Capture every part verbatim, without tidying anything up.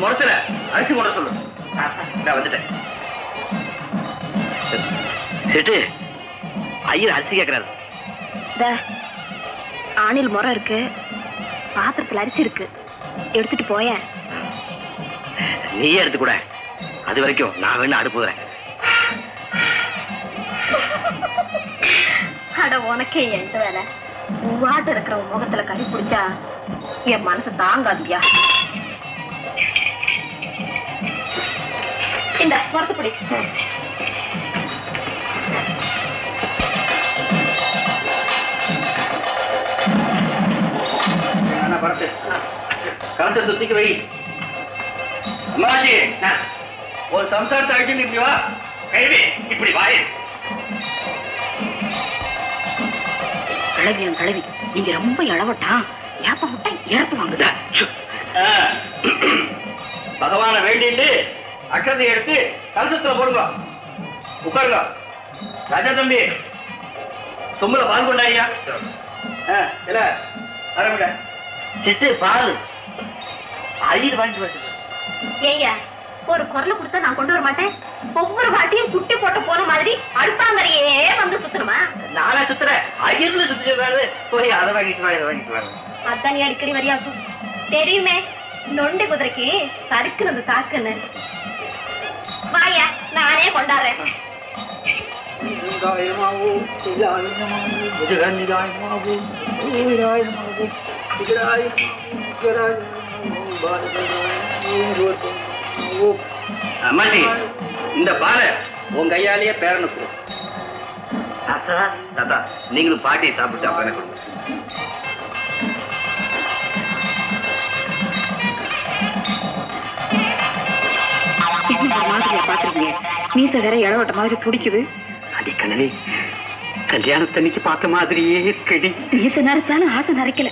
முறைச்சல அரிசி கொண்டு சொல்லு. நான் வந்துட்டேன். சிட்டு ஐயர் அரிசி கேட்கிறாரு. ஆணில் முறை இருக்கு, பாத்திரத்தில் அரிசி இருக்கு, எடுத்துட்டு போய. நீயே எடுத்து கூட. அது வரைக்கும் நான் வேணும் அடுப்புறேன். அட உனக்கே எந்த வேலை? வாட்டு இருக்கிற முகத்துல கறி பிடிச்சா என் மனசு தாங்காதியா. இந்த வருத்தப்படி பரத்து கலத்தை சுத்திக்கு வை. அம்மாஜி ஒரு சம்சாரத்தை அழிச்சு இப்படி வா. கைவி இப்படி வாய். கிளவி கிளவி நீங்க ரொம்ப இளவட்டா ஏப்ப விட்டா இறப்பு வாங்குதா. பகவான வேண்டிட்டு அக்ஷதை எடுத்து கலசத்துல போடுங்க. உட்காருங்க. ராஜா தம்பி சொம்புல பால் கொண்டாயா. ஆரம்பிட சிட்டு பால் ஐயர் வாங்கிட்டு வச்சு. ஏய்யா ஒரு குரலை கொடுத்தா நான் கொண்டு வர மாட்டேன். ஒவ்வொரு வாட்டியும் குட்டி போட்டு போன மாதிரி அடுப்பாங்கரையே வந்து சுத்தணுமா? நானே சுத்துறேன். ஐயர்ல சுத்தி போய் அதை வாங்கிட்டு வா இதை வாங்கிட்டு வாங்க. அதான் நீ அடிக்கடி வரியாக்கும் தெரியுமே. நொண்டி குதிரைக்கு சறுக்குனது தாக்குன்னு. வாயா நானே கொண்டாடுறேன். அம்மாஜி இந்த பாலை உன் கையாலேயே பேரனுக்கு தாத்தா தாத்தா நீங்களும் பாட்டியை சாப்பிட்டு அப்புறம் கொடுங்க. பாத்துருக்கீங்க மீச வேற இளவட்ட மாதிரி பிடிக்குது. அடிக்கணவே கல்யாணத்தன்னைக்கு பார்த்த மாதிரியே இருக்கடி. மீச நரைச்சாலும் ஆசை நரைக்கல.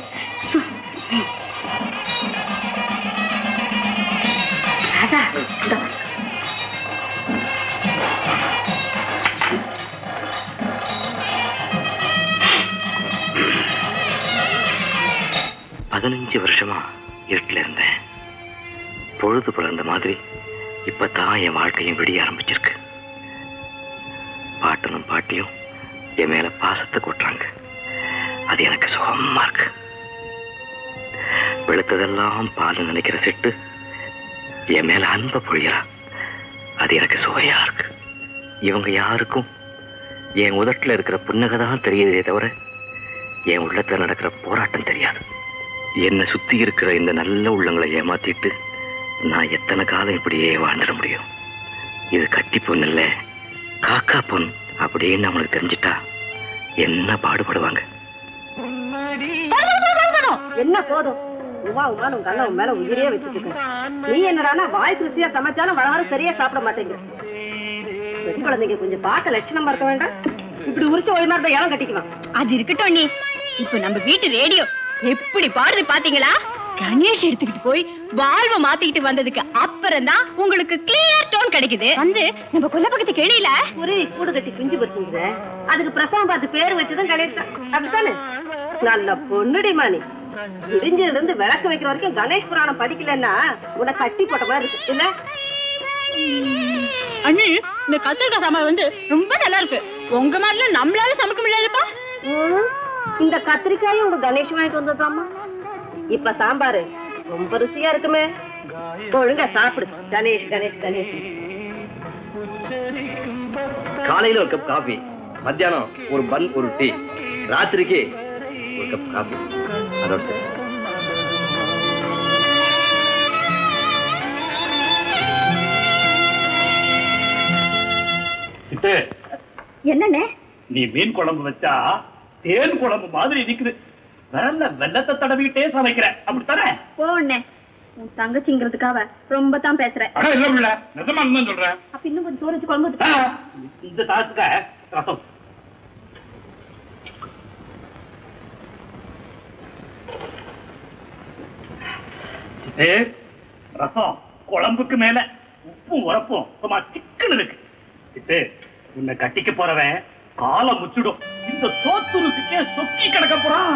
பதினஞ்சு வருஷமா இருட்டுல இருந்தேன். பொழுது புலர்ந்த மாதிரி இப்பதான் என் வாழ்க்கையும் விடிய ஆரம்பிச்சிருக்கு. பாட்டனும் பாட்டியும் என் மேல பாசத்தை கொட்டுறாங்க. அது எனக்கு சுகமா இருக்கு. வெளுத்ததெல்லாம் பால் நினைக்கிற சிட்டு என் மேல அன்பை பொழியறா. அது எனக்கு சுவையா இருக்கு. இவங்க யாருக்கும் என் உதட்டுல இருக்கிற புன்னகைதான் தெரியுதே தவிர என் உள்ளத்துல நடக்கிற போராட்டம் தெரியாது. என்னை சுத்தி இருக்கிற இந்த நல்ல உள்ளங்களை ஏமாத்திட்டு நான் எத்தனை காலம் இப்படியே வாழ்ந்துட முடியும்? இது கட்டி பொண்ணு இல்ல காக்கா பொண்ணு அப்படின்னு அவனுக்கு தெரிஞ்சிட்டா என்ன பாடுபடுவாங்க. என்ன போதும் உமா உமா உங்க அண்ணன் உன் மேல உயிரே வச்சுட்டு நீ என்னடானா வாய் ருசியா சமைச்சாலும் வர வர சரியா சாப்பிட மாட்டேங்க. பெண் குழந்தைங்க கொஞ்சம் பார்க்க லட்சணமா இருக்க வேண்டாம். இப்படி உரிச்சு ஒளி மாதிரி இடம் கட்டிக்கலாம். அது இருக்கட்டும் நீ. இப்ப நம்ம வீட்டு ரேடியோ எப்படி பாடுது பாத்தீங்களா? கணேஷ் எடுத்துக்கிட்டு போய் வாழ்வ மாத்திக்கிட்டு வந்ததுக்கு அப்புறம் தான் உங்களுக்கு கிளியர் டோன் கிடைக்குது. வந்து நம்ம கொல்ல பக்கத்து கேடியில ஒரு கூடு கட்டி பிஞ்சு பறிச்சுங்க. அதுக்கு பிரசவம் பார்த்து பேரு வச்சுதான் கணேஷ் தான். அப்படித்தானே? நல்ல பொண்ணுடிமா நீ. இடிஞ்சதுல இருந்து விளக்கு வைக்கிற வரைக்கும் கணேஷ் புராணம் படிக்கலன்னா உன்னை கட்டி போட்ட மாதிரி இருக்கு இல்ல? அண்ணி இந்த கத்திரிக்காய் சாம்பார் வந்து ரொம்ப நல்லா இருக்கு. உங்க மாதிரிலாம் நம்மளால சமைக்க முடியாதுப்பா. இந்த கத்திரிக்காயும் உங்க கணேஷ் வாங்கிட்டு வந்ததாமா. இப்ப சாம்பாரு ரொம்ப ருசியா இருக்குமே. ஒழுங்கா சாப்பிடு. கணேஷ் கணேஷ் கணேஷ். காலையில ஒரு கப் காபி, மத்தியானம் ஒரு பன் ஒரு டீ, ராத்திரிக்கு ஒரு கப் காபி. அதோட சரி. என்னண்ணே நீ மீன் குழம்பு வச்சா தேன் குழம்பு மாதிரி இருக்குது. விரல்ல வெள்ளத்தை தடவிட்டே சமைக்கிற அப்படித்தானே? போண்ணே உன் தங்கச்சிங்கிறதுக்காக ரொம்ப தான் பேசுறேன். நிஜமா சொல்றேன். அப்ப இன்னும் கொஞ்சம் சோறு வச்சு குழம்பு. இந்த தாத்துக்க ரசம். ரசம் குழம்புக்கு மேல உப்பும் உரப்பும் சும்மா சிக்கன் இருக்கு. உன்னை கட்டிக்க போறவன் காலை முச்சிடும். இந்த சோத்து ருசிக்கே சொக்கி கிடக்க போறான்.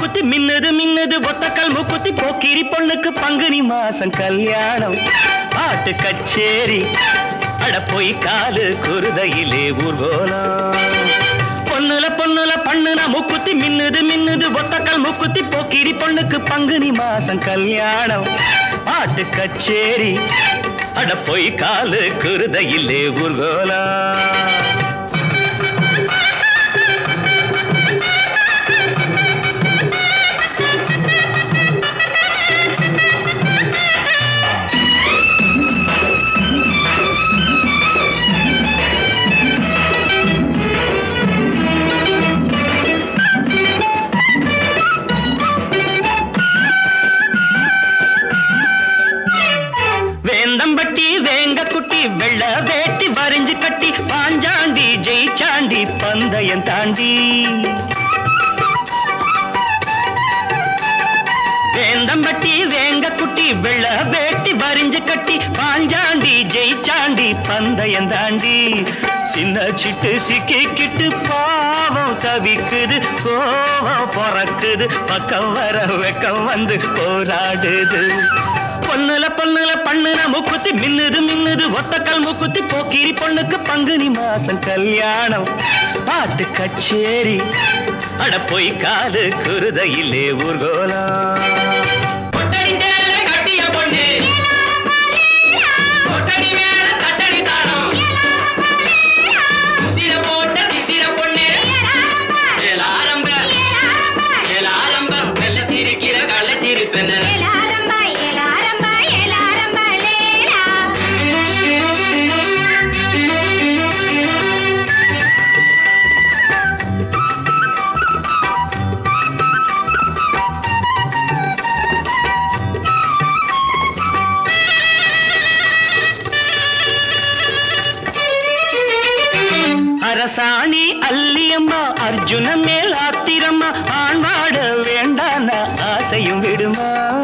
மூக்குத்தி மின்னுது மின்னுது ஒத்தக்கல் மூக்குத்தி போக்கிரி பொண்ணுக்கு பங்குனி மாசம் கல்யாணம் பாட்டு கச்சேரி அட போய் காலு குருதையிலே ஊர்கோலம் பொண்ணுல பொண்ணுல பண்ணுனா மூக்குத்தி மின்னுது மின்னுது ஒத்தக்கல் மூக்குத்தி போக்கிரி பொண்ணுக்கு பங்குனி மாசம் கல்யாணம் பாட்டு கச்சேரி அட போய் காலு குருதையிலே ஊர்கோலம் வேந்தம்பட்டி வேங்க குட்டி வெள்ள வேட்டி வரிஞ்சு கட்டி பாஞ்சாண்டி ஜெயிச்சாண்டி பந்தயம் தாண்டி வேந்தம்பட்டி வேங்க குட்டி வெள்ள வேட்டி வரிஞ்சு கட்டி பாஞ்சாண்டி ஜெயிச்சாண்டி பந்தயம் தாண்டி சின்ன சிட்டு சிக்கிக்கிட்டு பாவம் தவிக்குது கோவம் பொறக்குது பக்கம் வர வெக்கம் வந்து போராடுது பொண்ணுல பொண்ணுல பண்ணுன மூக்குத்தி மின்னுது மின்னுது ஒத்தக்கல் மூக்குத்தி போக்கிரி பொண்ணுக்கு பங்குனி மாசம் கல்யாணம் பாட்டு கச்சேரி அட போய் காது குருதையிலே ஊர்கோலம் கட்டிய பொண்ணு போட்ட சித்திர பொண்ணு ஆரம்ப ஆரம்ப வெள்ள சிரிக்கிற கள்ள சிரிப்பெண்ண அரசாணி அல்லியம்மா அர்ஜுன மேல் ஆத்திரம்மா ஆண்வாட வேண்டான ஆசையும் விடுமா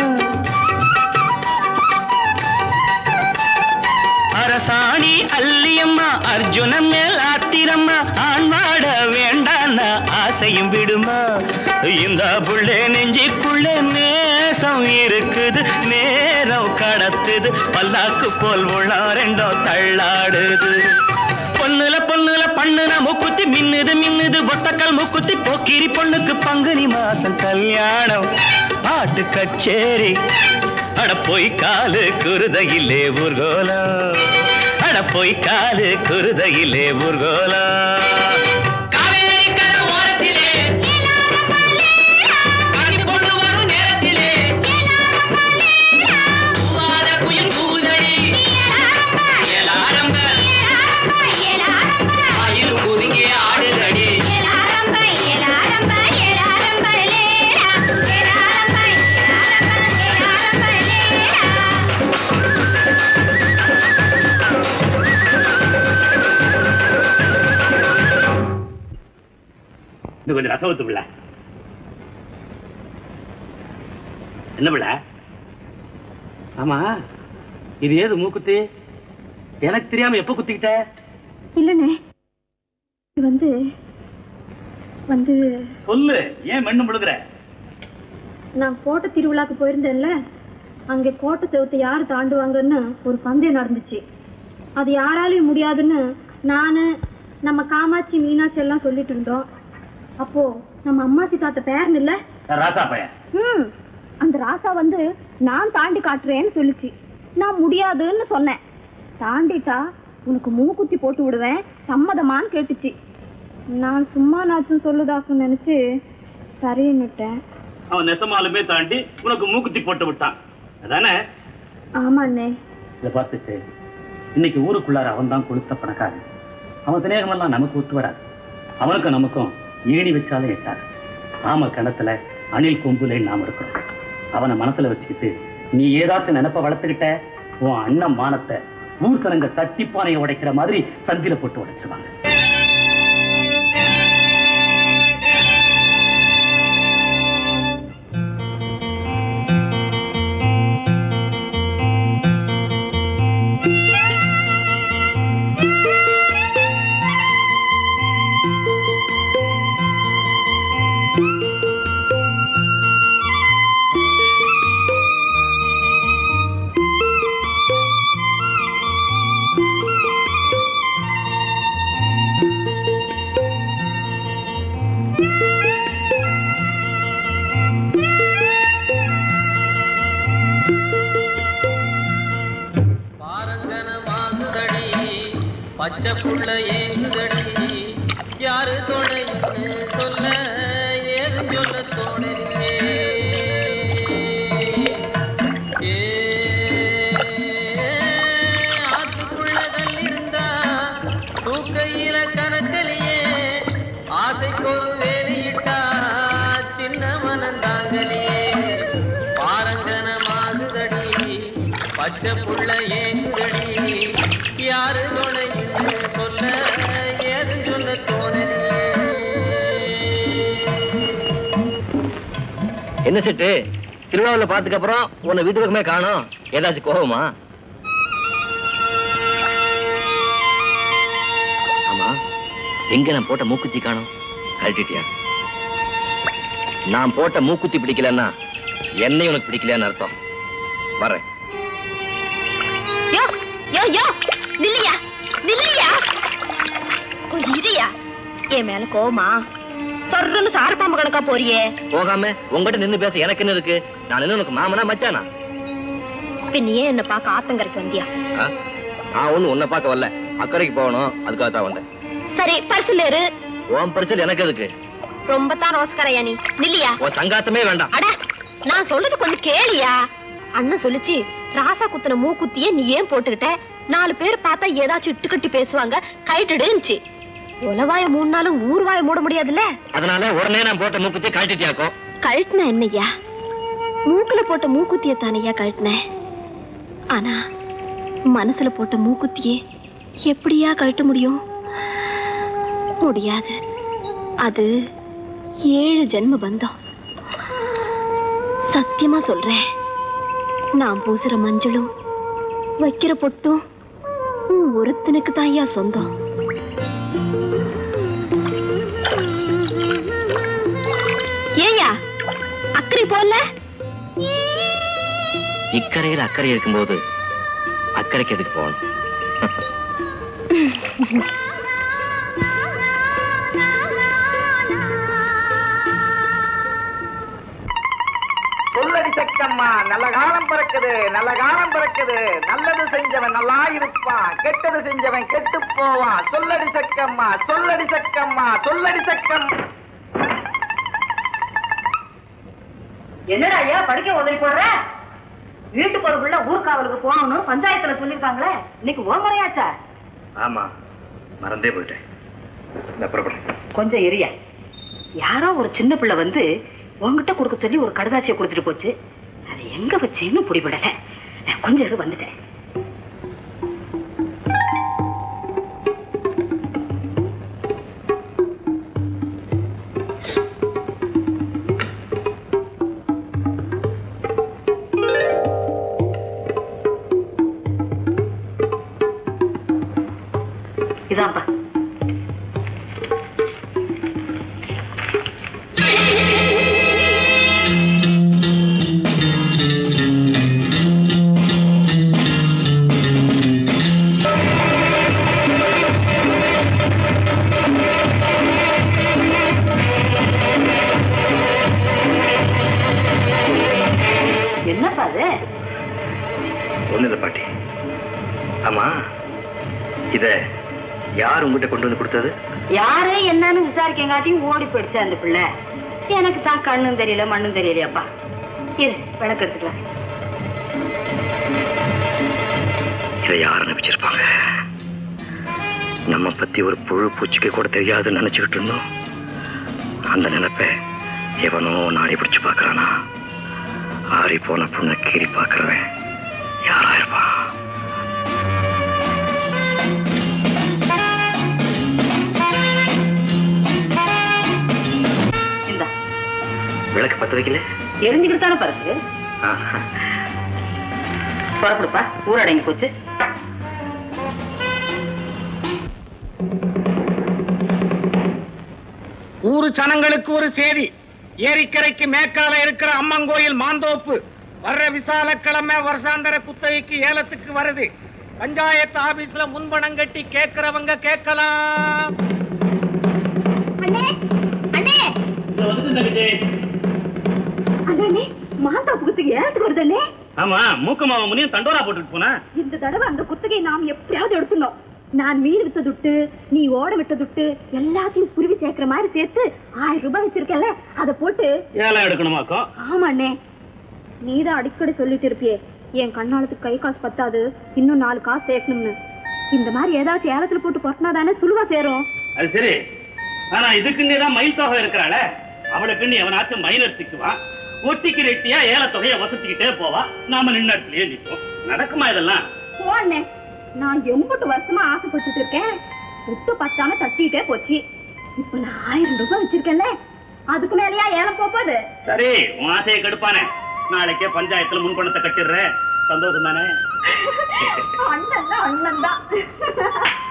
அரசாணி அல்லியம்மா அர்ஜுன மேல் ஆத்திரம்மா ஆண்வாட வேண்டான ஆசையும் விடுமா இந்த புள்ளே நெஞ்சிக்குள்ளே நேசம் இருக்குது நேரம் கடத்துது பல்லாக்கு போல் உள்ள ரெண்டோ தள்ளாடுது பொண்ணுல பொண்ணுல பண்ணுன மூக்குத்தி மின்னுது மின்னுது ஒத்தக்கல் மூக்குத்தி போக்கிரி பொண்ணுக்கு பங்குனி மாசம் கல்யாணம் பாட்டு கச்சேரி அட போய் காலு குருதையிலே ஊர்கோலம் அட போய் காலு குருதையிலே ஊர்கோலம் கொஞ்சம் ரசவத்து பிள்ளை என்ன பிள்ளை? ஆமா, இது ஏது மூக்குத்தி? எனக்கு தெரியாம எப்ப குத்திக்கிட்ட? இல்லண்ணே, வந்து வந்து சொல்லு, ஏன் மண்ணு முழுகுற? நான் கோட்டை திருவிழாக்கு போயிருந்தேன்ல, அங்கே கோட்டை செவத்தை யாரு தாண்டுவாங்கன்னு ஒரு பந்தயம் நடந்துச்சு. அது யாராலையும் முடியாதுன்னு நானு நம்ம காமாட்சி மீனாட்சி எல்லாம் சொல்லிட்டு இருந்தோம். அப்போ நம்ம அம்மாச்சி தாத்த பேரன் இல்ல ராசா பையன், ம் அந்த ராசா வந்து நான் தாண்டி காட்டுறேன்னு சொல்லிச்சு. நான் முடியாதுன்னு சொன்னேன். தாண்டிட்டா உனக்கு மூக்குத்தி போட்டு விடுவேன், சம்மதமான்னு கேட்டுச்சு. நான் சும்மா நாச்சும் சொல்லுதாக்குன்னு நினைச்சு சரின்னுட்டேன். அவன் நெசமாலுமே தாண்டி உனக்கு மூக்குத்தி போட்டு விட்டான், அதானே? ஆமாண்ணே. இதை பார்த்துட்டு இன்னைக்கு ஊருக்குள்ளார அவன் தான் கொடுத்த பணக்காரன். அவன் சிநேகமெல்லாம் நமக்கு ஒத்து வராது. அவனுக்கும் நமக்கும் ஏணி வச்சாலே எட்டாது. ஆம கணத்துல அணில் கொம்புல நாம இருக்கிறோம். அவனை மனசுல வச்சுக்கிட்டு நீ ஏதாச்சும் நினைப்ப வளர்த்துக்கிட்ட, உன் அண்ணன் மானத்தை ஊர் சனங்க தட்டிப்பானையை உடைக்கிற மாதிரி சந்தில போட்டு உடைச்சுவாங்க. பச்சை புள்ள ஏங்குதடி யாரு தொடைன்னு சொல்ல ஏது சொல்ல தோணலையே ஆத்துக்குள்ள கல்லிருந்தா தூக்கையில கணக்கலையே ஆசைக்கொரு வேலையிட்டா சின்ன மனந்தாங்கலையே பாரங்கனமாகுதடி பச்சை புள்ள ஏங்குதடி யாரு தொடைன்னு சொல்ல ஏது சொல்ல தோணலையே. என்ன செட்டு திருவிழாவில் பார்த்ததுக்கு அப்புறம் உன்னை வீட்டு பக்கமே காணோம், ஏதாச்சும் கோபமா? ஆமா, எங்க நான் போட்ட மூக்குத்தி காணோம், கழட்டிட்டியா? நான் போட்ட மூக்குத்தி பிடிக்கலன்னா என்னை உனக்கு பிடிக்கலையான்னு அர்த்தம். வரேன். யோ யோ யோ நில்லையா நில்லையா, கொஞ்சம் இரியா. என் மேல கோவமா? சொல்றன்னு சாரப்பாம்பு கணக்கா போறியே. போகாம உங்ககிட்ட நின்னு பேச எனக்கு என்ன இருக்கு? நான் என்ன உனக்கு மாமனா மச்சானா? பின்னையே என்ன பார்க்க ஆத்தங்கரைக்கு வந்தியா? நான் ஒண்ணு உன்னை பார்க்க வரல, அக்கறைக்கு போகணும், அதுக்காக தான் வந்தேன். சரி பரிசல் ஏறு. உன் பரிசல் எனக்கு எதுக்கு? ரொம்ப தான் ரோஸ்கரையா நீ. நில்லையா. உன் சங்காத்தமே வேண்டாம். அட நான் சொல்றது கொஞ்சம் கேளியா. அண்ணன் சொல்லிச்சு ராசா குத்துன மூக்குத்தியே நீ ஏன் போட்டுக்கிட்ட, நாலு பேர் பார்த்தா ஏதாச்சும் இட்டு கட்டி பேசுவாங்க, கைட்டுடுச்சு. உலவாய மூணு நாளும் ஊர்வாய மூட முடியாதுல்ல, அதனால உடனே நான் போட்ட மூக்குத்தியை கழட்டிட்டியாக்கோ. கழட்டின என்னையா? மூக்குல போட்ட மூக்குத்திய தானையா கழட்டின. ஆனா மனசுல போட்ட மூக்குத்தியே எப்படியா கழட்ட முடியும்? முடியாது. அது ஏழு ஜென்ம பந்தம். சத்தியமா சொல்றேன், நான் பூசுற மஞ்சளும் வைக்கிற பொட்டும் ஒருத்தனுக்கு தான் ஐயா சொந்தம். ஏயா அக்கறை போல? இக்கரையில் அக்கறை இருக்கும்போது அக்கறைக்கு எதுக்கு போகணும்? சொல்லடி சக்கம்மா, நல்ல காலம் பிறக்குது, நல்ல காலம் பிறக்குது. நல்லது செஞ்சவன் நல்லா இருப்பான், கெட்டது செஞ்சவன் கெட்டு போவான். சொல்லடி சக்கம்மா, சொல்லடி சக்கம்மா, சொல்லடி சக்கம். என்னடா ஐயா படிக்க உதவி போடுற? வீட்டுக்கு ஒரு பிள்ளை ஊர்காவலுக்கு போகணும்னு பஞ்சாயத்துல சொல்லிருக்காங்களே, இன்னைக்கு ஓமரையாச்சா? ஆமா, மறந்தே போயிட்டேன். நான் புறப்படுறேன். கொஞ்சம் எரியா. யாரோ ஒரு சின்ன பிள்ளை வந்து உங்ககிட்ட கொடுக்க சொல்லி ஒரு கடுதாசியை கொடுத்துட்டு போச்சு. அது எங்க வச்சேன்னு பிடிபடல. கொஞ்சம் இது வந்துட்டேன். இதாப்பா. என்னப்பா அது? ஒண்ணு இல்ல பாட்டி. ஆமா, இத யார் உங்ககிட்ட கொண்டு வந்து கொடுத்தது? யாரு என்னன்னு விசாரிக்கங்காட்டியும் ஓடி போயிடுச்சு அந்த பிள்ளை. எனக்கு தான் கண்ணும் தெரியல மண்ணும் தெரியலையாப்பா. இரு விளக்கு எடுத்துக்கலாம். இதை யார் அனுப்பிச்சிருப்பாங்க? நம்ம பத்தி ஒரு புழு பூச்சிக்கு கூட தெரியாதுன்னு நினைச்சுக்கிட்டு இருந்தோம். அந்த நினைப்ப எவனோ நாடி பிடிச்சு பாக்குறானா? ஆறி போன புண்ணை கீறி பாக்குறவன் யாரா இருப்பான்? விளக்கு பத்த வைக்கல, எரிஞ்சுக்கிட்டு தானே பறக்கு. புறப்படுப்பா, ஊரடங்கி போச்சு. ஊரு சனங்களுக்கு ஒரு செய்தி. ஏரிக்கரைக்கு மேற்கால இருக்கிற அம்மங்கோயில் மாந்தோப்பு வர்ற விசாலக்கிழமை வருஷாந்தர குத்தகைக்கு ஏலத்துக்கு வருது. பஞ்சாயத்து ஆபீஸ்ல முன்பணம் கட்டி கேட்கிறவங்க கேட்கலாம். மாந்தோப்பு குத்தகை ஏலத்துக்கு வருதே. ஆமா, மூக்கமாவ முனியும் தண்டோரா போட்டுட்டு போனா. இந்த தடவை அந்த குத்தகை நாம் எப்படியாவது எடுத்துனோம். நான் மீன் வித்த துட்டு நீ ஓட விட்ட துட்டு எல்லாத்தையும் குருவி சேர்க்கிற மாதிரி சேர்த்து ஆயிரம் ரூபாய் வச்சிருக்கல அதை போட்டு ஏலம் எடுக்கணுமாக்கோ? ஆமாண்ணே, நீதான் அடிக்கடி சொல்லிட்டு இருப்பியே என் கண்ணாலத்துக்கு கை காசு பத்தாது, இன்னும் நாலு காசு சேர்க்கணும்னு. இந்த மாதிரி ஏதாச்சும் ஏலத்துல போட்டு பொட்டினாதானே சுலுவா சேரும். அது சரி, ஆனா இதுக்குன்னே தான் மயில் தொகை இருக்கிறாள, அவளுக்குன்னு எவனாச்சும் மைனர் சிக்குவான், ஒட்டிக்கு ரெட்டியா ஏல தொகையை வசதிக்கிட்டே போவா, நாம நின்ன இடத்துலயே நிற்போம். நடக்குமா இதெல்லாம்? போண்ணே, நான் எம்பட்டு வருஷமா ஆசைப்பட்டுட்டு இருக்கேன், விட்டு பத்தாம தட்டிட்டே போச்சு. இப்ப நான் ஆயிரம் ரூபாய் வச்சிருக்கேன்ல, அதுக்கு மேலயா ஏலம் போகுது? சரி, உன் ஆசையை கெடுப்பானே, நாளைக்கே பஞ்சாயத்துல முன்பணத்தை கட்டிடுறேன், சந்தோஷம் தானே? அண்ணன் தான் அண்ணன் தான்.